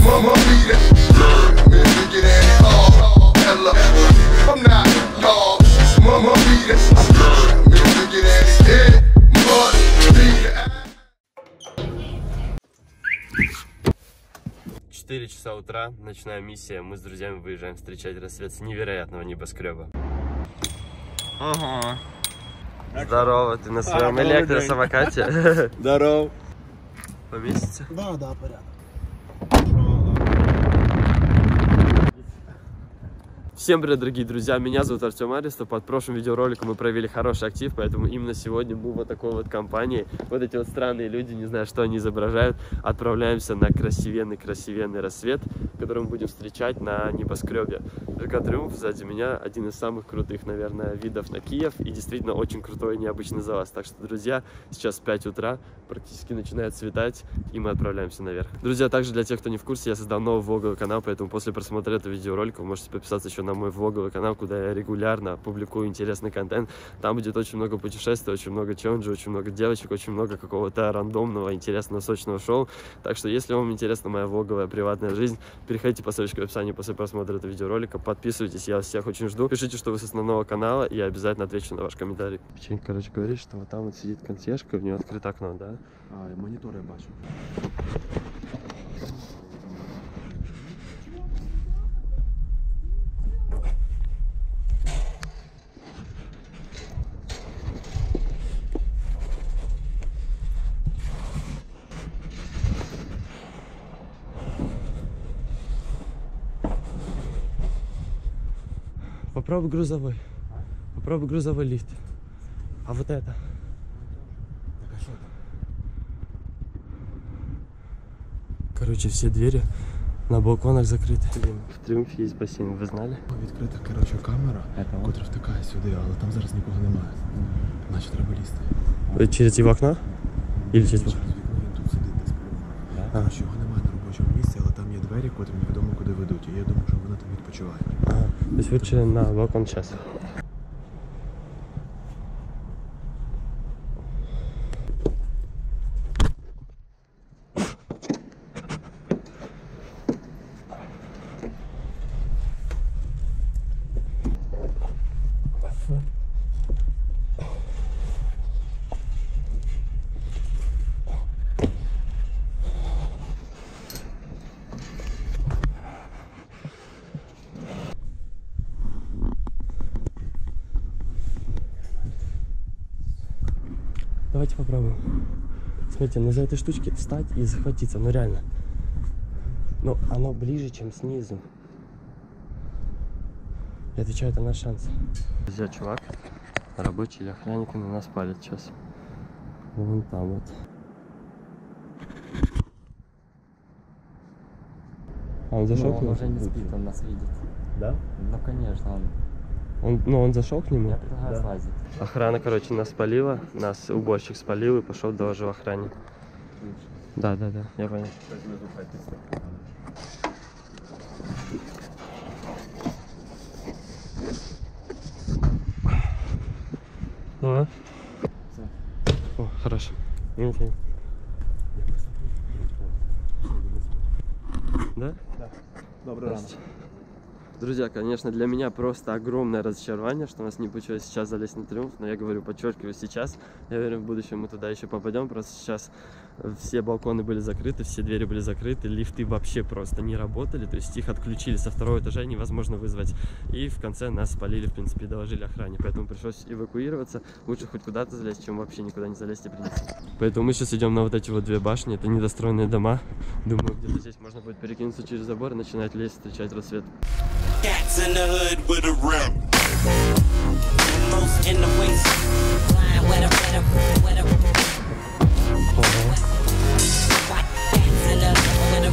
Mama mia, man, look at that. Oh, Ella, I'm not dog. Mama mia, man, look at that. Yeah, mama mia. 4 часа утра, ночная миссия. Мы с друзьями выезжаем встречать рассвет с невероятного небоскреба. Ага. Здорово, ты на своем электросамокате? Здорово. Поместится? Да, порядок. Всем привет, дорогие друзья, меня зовут Артем Арестов. Под прошлым видеороликом мы провели хороший актив, поэтому именно сегодня мы вот такой вот компанией, вот эти вот странные люди, не знаю, что они изображают, отправляемся на красивенный рассвет, который мы будем встречать на небоскребе. ЖК Триумф сзади меня, один из самых крутых, наверное, видов на Киев, и действительно очень крутой и необычный завоз. Так что, друзья, сейчас 5 утра, практически начинает светать, и мы отправляемся наверх. Друзья, также для тех, кто не в курсе, я создал новый влоговый канал, поэтому после просмотра этого видеоролика вы можете подписаться еще на мой влоговый канал, куда я регулярно публикую интересный контент. Там будет очень много путешествий, очень много челленджей, очень много девочек, очень много какого-то рандомного, интересного, сочного шоу. Так что, если вам интересна моя влоговая приватная жизнь, переходите по ссылочке в описании после просмотра этого видеоролика, подписывайтесь, я вас всех очень жду. Пишите, что вы с основного канала, и я обязательно отвечу на ваш комментарий. Печенька, короче, говорит, что вот там вот сидит консьержка, у нее открыто окно, да? А, монитор я бачу. Попробуй грузовой. Попробуй грузовой лифт. А вот это? Так а что там? Короче, все двери на балконах закрыты. В Тріумфі є басейн, ви знали? Відкрита, коротше, камера, котра втикає сюди, але там зараз нікого немає. Значить, треба лізти. Через его окно? Или через Через вікно він тут сидить десь по-любому. Коротше, його немає на робочому місці, але там є двері, котрі невідомо куди ведуть. І я думаю, що вони там відпочивають. Ага. То есть лучше на балкон сейчас. Давайте попробуем. Смотрите, на этой штучке встать и захватиться, ну реально. Но оно ближе, чем снизу. И отвечает на наш шанс. Друзья, чувак, рабочий или охранники на нас палят сейчас. Вон там вот. А он зашел к нему? Он уже не спит, он нас видит. Да? Ну конечно, Он зашел к нему? Я предлагаю слазить. Охрана, короче, нас спалила, нас уборщик спалил и пошел доложил охране. Да, я понял. О, хорошо. Okay. Да? Да. Добрый рано. Друзья, конечно, для меня просто огромное разочарование, что у нас не получилось сейчас залезть на Триумф, но я говорю, подчеркиваю сейчас, я уверен, в будущем мы туда еще попадем, просто сейчас все балконы были закрыты, все двери были закрыты, лифты вообще просто не работали, то есть их отключили со второго этажа, невозможно вызвать, и в конце нас спалили, в принципе, доложили охране, поэтому пришлось эвакуироваться, лучше хоть куда-то залезть, чем вообще никуда не залезть и прийти. Поэтому мы сейчас идем на вот эти вот две башни, это недостроенные дома, думаю, где-то здесь можно будет перекинуться через забор и начинать лезть, встречать рассвет. Cats in the hood with a rep. Most in the waist. Flying with a Cats in the hood with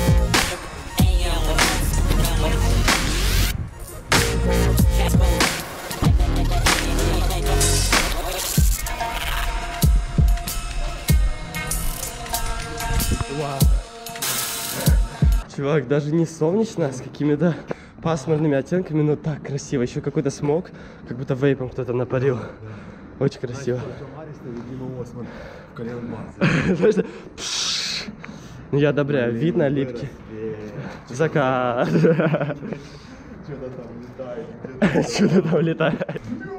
Вау. Чувак, даже не солнечно, с какими-то пасмурными оттенками, но так красиво. Еще какой-то смог, как будто вейпом кто-то напарил. Очень красиво. Ну, я одобряю. Вид на липки. Закат. Что-то там летает. Что-то там летает.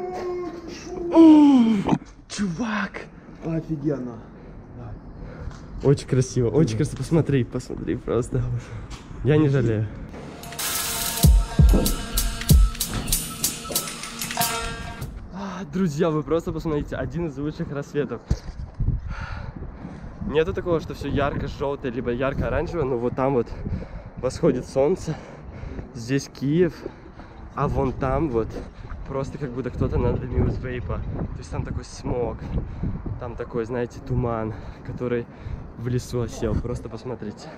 Чувак! Офигенно. Очень красиво, очень красиво. Посмотри, посмотри просто. Я не жалею. Друзья, вы просто посмотрите, один из лучших рассветов. Нету такого, что все ярко-желтое, либо ярко-оранжевое, но вот там вот восходит солнце. Здесь Киев, а вон там вот просто как будто кто-то надымил из вейпа. То есть там такой смог, там такой, знаете, туман, который в лесу осел. Просто посмотрите.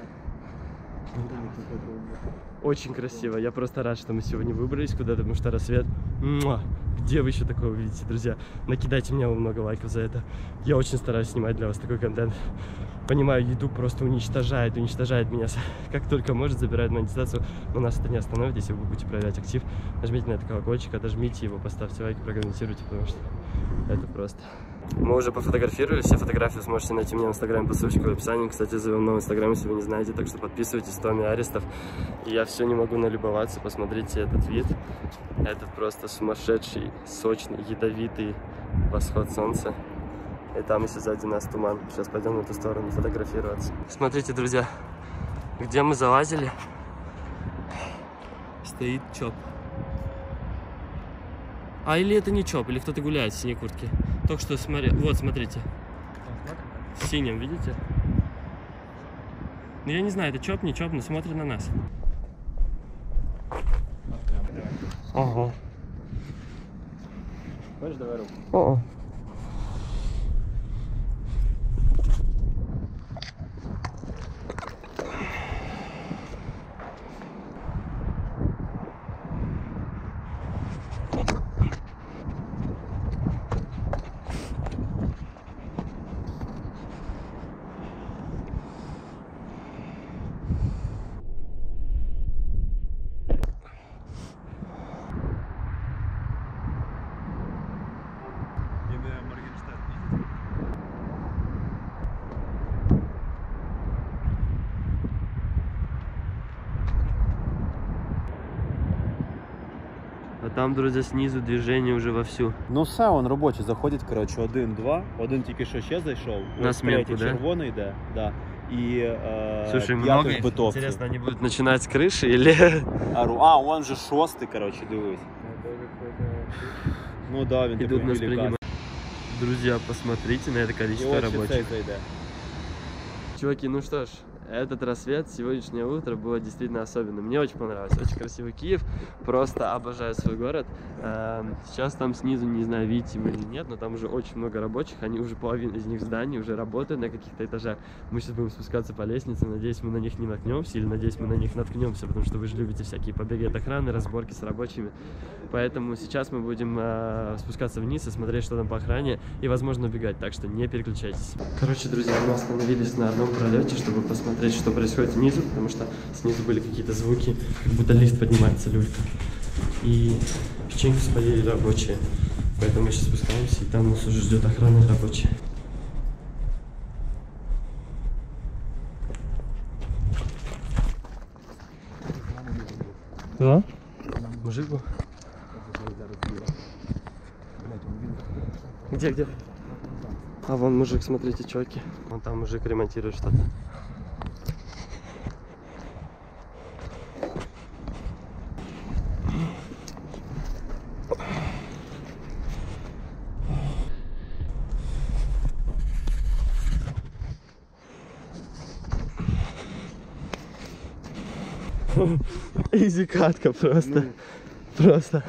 Очень красиво. Я просто рад, что мы сегодня выбрались куда-то, потому что рассвет. Где вы еще такое увидите, друзья? Накидайте мне много лайков за это. Я очень стараюсь снимать для вас такой контент. Понимаю, YouTube просто уничтожает меня. Как только может, забирает монетизацию. Но нас это не остановит. Если вы будете проверять актив, нажмите на этот колокольчик, отожмите его, поставьте лайк, прокомментируйте, потому что это просто. Мы уже пофотографировали, все фотографии сможете найти у меня в инстаграме по ссылочке в описании. Кстати, зовем новый инстаграм, если вы не знаете, так что подписывайтесь, Томми Арестов. И я все не могу налюбоваться, посмотрите этот вид. Это просто сумасшедший, сочный, ядовитый восход солнца. И там еще сзади нас туман. Сейчас пойдем на эту сторону фотографироваться. Смотрите, друзья, где мы залазили, стоит ЧОП. А или это не ЧОП, или кто-то гуляет в синей куртке. Только что смотри, вот смотрите, в синем, видите? Ну я не знаю, это ЧОП, не ЧОП, но смотрит на нас. Ага. Хочешь, давай руку? О. А там, друзья, снизу движение уже вовсю. Ну все, он робочий, заходить, коротше, 1-2. Один тільки що ще зайшов. На сменку, да? Червоний йде, да. І Слушай, много п'ятий их. в битовці. Интересно, они будут начинать с крыши или... Он же шостий, коротше, дивись. Ну да, він идут такий нас великан. принимать? Друзья, посмотрите на это І количество ось ще цей рабочих. зайде. Чуваки, ну что ж, этот рассвет, сегодняшнее утро было действительно особенным. Мне очень понравилось. Очень красивый Киев. Просто обожаю свой город. Сейчас там снизу, не знаю, видите вы или нет, но там уже очень много рабочих. Они уже, половина из них в здании, уже работают на каких-то этажах. Мы сейчас будем спускаться по лестнице. Надеюсь, мы на них не наткнемся. Или надеюсь, мы на них наткнемся, потому что вы же любите всякие побеги от охраны, разборки с рабочими. Поэтому сейчас мы будем спускаться вниз и смотреть, что там по охране. И, возможно, убегать. Так что не переключайтесь. Короче, друзья, мы остановились на одном пролете, чтобы посмотреть, что происходит снизу, потому что снизу были какие-то звуки, как будто лифт поднимается, люлька. И печеньку спалили рабочие. Поэтому мы сейчас спускаемся, и там нас уже ждет охрана рабочая. Да? Мужик был? Где? А вон мужик, смотрите, чуваки. Вон там мужик ремонтирует что-то. Изи катка просто. Просто.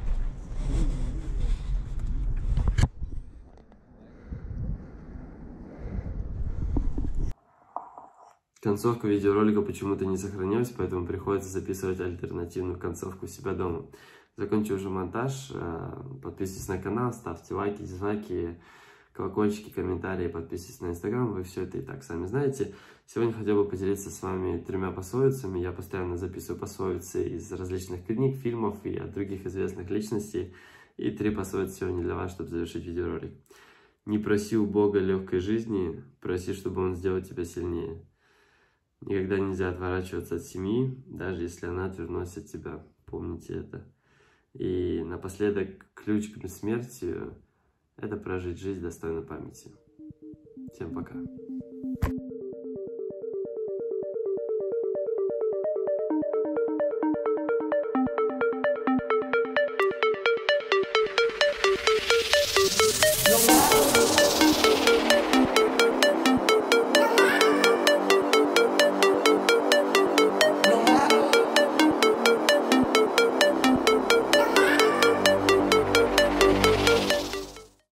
Концовка видеоролика почему-то не сохранилась, поэтому приходится записывать альтернативную концовку у себя дома. Закончу уже монтаж. Подписывайтесь на канал, ставьте лайки, дизлайки, колокольчики, комментарии, подписывайтесь на инстаграм. Вы все это и так сами знаете. Сегодня хотел бы поделиться с вами 3 пословицами. Я постоянно записываю пословицы из различных книг, фильмов и от других известных личностей. И 3 пословицы сегодня для вас, чтобы завершить видеоролик. Не проси у Бога легкой жизни, проси, чтобы Он сделал тебя сильнее. Никогда нельзя отворачиваться от семьи, даже если она твердносит тебя. Помните это. И напоследок, ключ к бессмертию – это прожить жизнь достойной памяти. Всем пока.